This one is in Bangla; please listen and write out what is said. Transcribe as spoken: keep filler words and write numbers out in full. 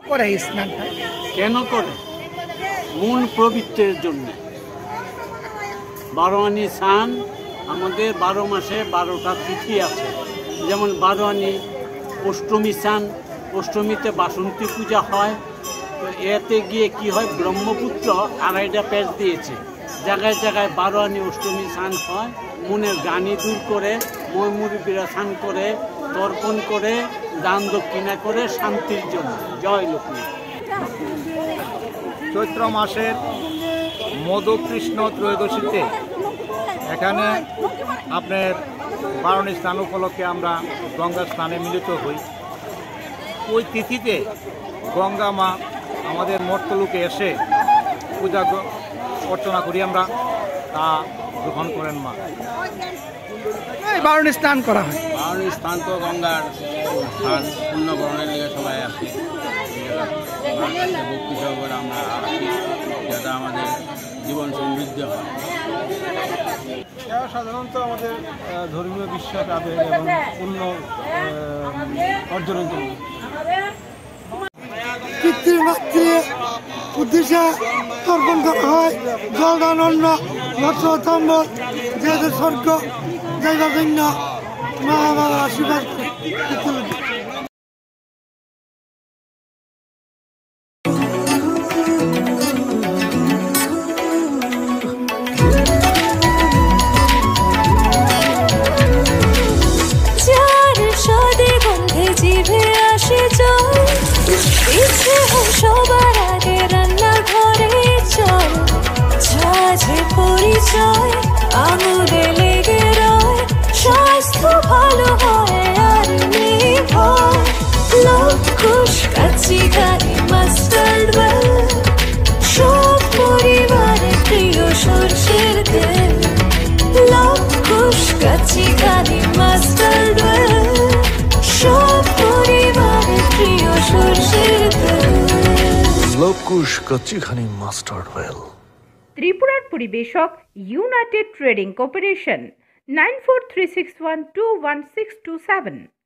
করে এই স্নানটা? কেন করে? মন পবিত্রের জন্য। বারোয়ানি স্নান আমাদের বারো মাসে বারোটা তিথি আছে, যেমন বারোয়ানি অষ্টমী স্নান, অষ্টমীতে বাসন্তী পূজা হয়। তো এতে গিয়ে কি হয়, ব্রহ্মপুত্র আড়াইটা প্যাচ দিয়েছে, জায়গায় জায়গায় বারোয়ানি অষ্টমী স্নান হয়। মনের গ্লানি দূর করে ময়মুরব্বীরা স্নান করে, তর্পণ করে, দান দক্ষিণা করে শান্তির জন্য। জয় লক্ষ্মী। চৈত্র মাসের মধুকৃষ্ণ ত্রয়োদশীতে এখানে আপনার বারণী স্নান উপলক্ষে আমরা গঙ্গা স্নানে মিলিত হই। ওই তিথিতে গঙ্গা মা আমাদের মর্তলোকে এসে পূজা অর্চনা করি আমরা, তা গ্রহণ করেন মা। বারণী স্নান করা হয়। বারণী স্নান তো গঙ্গার স্নান, পুণ্যকরণের লিগে সবাই আসে। ভক্তি সহকারে আমরা আসি, যাতে আমাদের জীবন সমৃদ্ধ হয়। সাধারণত আমাদের ধর্মীয় বিশ্বাস আবেগ এবং পুণ্য অর্জনের জন্য। পিতৃমাতৃ উদ্দেশ্যে তর্পণ করা হয়। জলদান, অন্ন, মৎস্য, সম্বল, যাদের স্বর্গ যাইবার জন্য মা বাবা আশীর্বাদ সবার আগে রান্নার ঘরে চল, ঝাঝে পরিচয় আঙুলে লেগে রয়, স্বাস্থ্য ভালো হয় আর নেই ভয়। লবকুশ কাচ্চি ঘানি মাস্টার্ড ওয়েল, সব পরিবারের প্রিয় সরষের তেল। লবকুশ কাচ্চি ঘানি মাস্টার্ড ওয়েল, সব পরিবারের প্রিয় সরষের তেল। লবকুশ কাচ্চি ঘানি মাস্টার্ড ওয়েল। ত্রিপুরার পরিবেশক United Trading Corporation, nine four three six one two one six two seven.